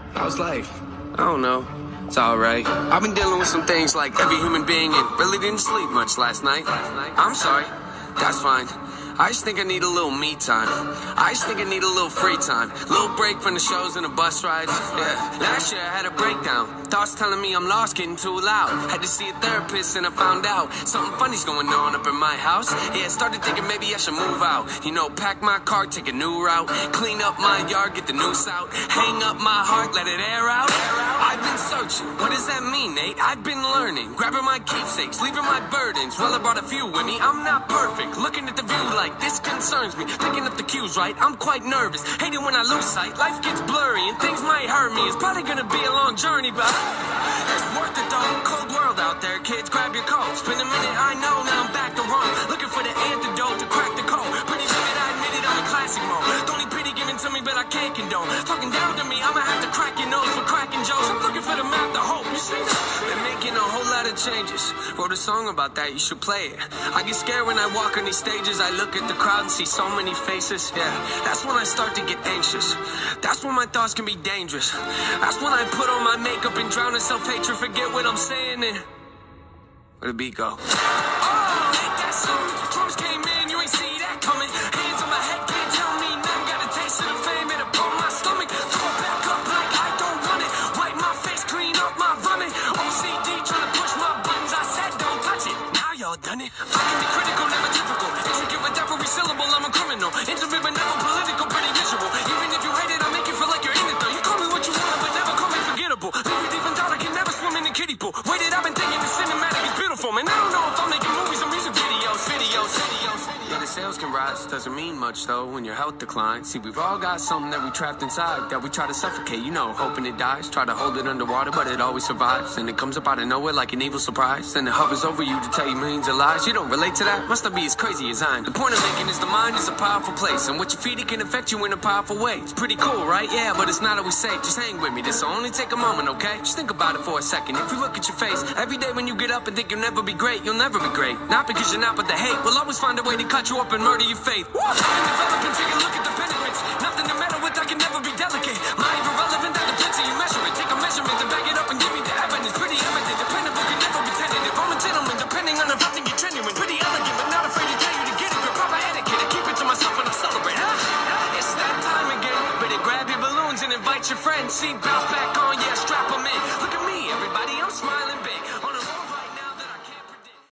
How's life? I don't know. It's alright. I've been dealing with some things like every human being and really didn't sleep much last night. I'm sorry. That's fine. I just think I need a little me time. I just think I need a little free time. A little break from the shows and the bus rides. Yeah. Last year I had a breakdown. Thoughts telling me I'm lost, getting too loud. Had to see a therapist and I found out something funny's going on up in my house. Yeah, started thinking maybe I should move out. You know, pack my car, take a new route. Clean up my yard, get the noose out. Hang up my heart, let it air out. I've been searching. What does that mean, Nate? I've been learning. Grabbing my keepsakes, leaving my burdens. Well, I brought a few with me. I'm not perfect. Looking at the view like this concerns me. Picking up the cues right, I'm quite nervous. Hate it when I lose sight. Life gets blurry and things might hurt me. It's probably gonna be a long journey, but it's worth it though. Cold world out there, kids, grab your coats. Been a minute, I know, now I'm back to Rome. Looking for the antidote to crack the code. Pretty vivid, I admit it, I'm in classic mode. Don't need pity given to me, but I can't condone. Talking down to me, I'ma have to crack your nose for cracking jokes. I'm looking for the map, the hope. You see that? They're making a whole lot of changes. Wrote a song about that, you should play it. I get scared when I walk on these stages. I look at the crowd and see so many faces. Yeah, that's when I start to get anxious. That's when my thoughts can be dangerous. That's when I put on my makeup and drown in self-hatred. Forget what I'm saying and where the beat go? Oh, hate that song. Drums came in, you ain't see that coming. Hands on my head, can't tell me nothing. Got a taste of the fame, it'll pull my stomach. Throw it back up like I don't want it. Wipe my face, clean up my vomit. OCD trying to push my buttons. I said don't touch it. Now y'all done it. I can be critical, never typical. Intricate with every syllable, I'm a criminal. Intimate but never political, pretty visual. Even if you hate it, I'll make you feel like you're in it though. You call me what you want, but never call me forgettable. Maybe deep in thought I can never swim in the kiddie pool. Waited, I've been thinking the cinematic is beautiful, man. I don't know if I'm making movies or music videos. Yeah, the sales can rise, doesn't mean much though when your health declines. See, we've all got something that we trapped inside that we try to suffocate, you know, hoping it dies. Try to hold it underwater, but it always survives. And it comes up out of nowhere like an evil surprise. Then it hovers over you to tell you millions of lies. You don't relate to that? Must not be as crazy as I am. The point I'm making is the mind is a powerful place, and what you feed it can affect you in a powerful way. It's pretty cool, right? Yeah, but it's not always safe. Just hang with me, this'll only take a moment, okay? Just think about it for a second. If you look at your face every day when you get up and think you'll never be great, you'll never be great. Not because you're not, but the hate will always find a way to cut you up and murder your faith. Woo! I've been developing, take a look at the benefits. Nothing to meddle with, I can never be delicate. Mind irrelevant, that depends how you measure it. Take a measurement and back it up and give me the evidence. Pretty evident, dependable, can never be tentative. I'm a gentleman, depending on if I think you're genuine. Pretty elegant, but not afraid to tell you to get it. But proper etiquette, I keep it to myself and I celebrate. It's that time again. Better grab your balloons and invite your friends. See,